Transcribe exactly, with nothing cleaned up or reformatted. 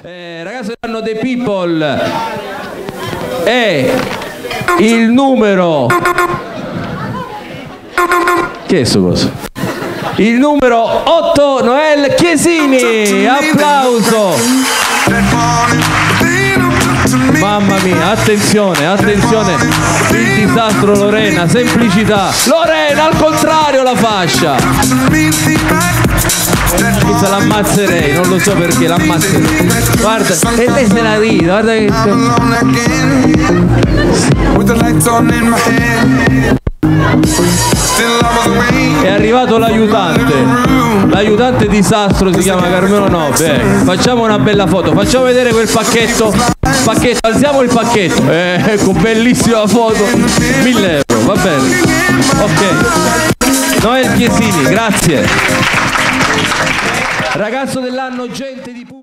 Eh, ragazzo dell'anno dei People è il numero, che è sto coso? Il numero otto, Noel Chiesini. Applauso. Mamma mia, attenzione, attenzione, il disastro Lorena, semplicità. Lorena al contrario la fascia. Questa l'ammazzerei, non lo so perché l'ammazzerei. Guarda, e lei se la ride, guarda che... È arrivato l'aiutante, l'aiutante disastro si chiama Carmelo Nobbe. Eh, facciamo una bella foto, facciamo vedere quel pacchetto, pacchetto, alziamo il pacchetto. Eh, ecco, bellissima foto, mille euro, va bene. Ok, Noel Chiesini, grazie. Ragazzo dell'anno, gente di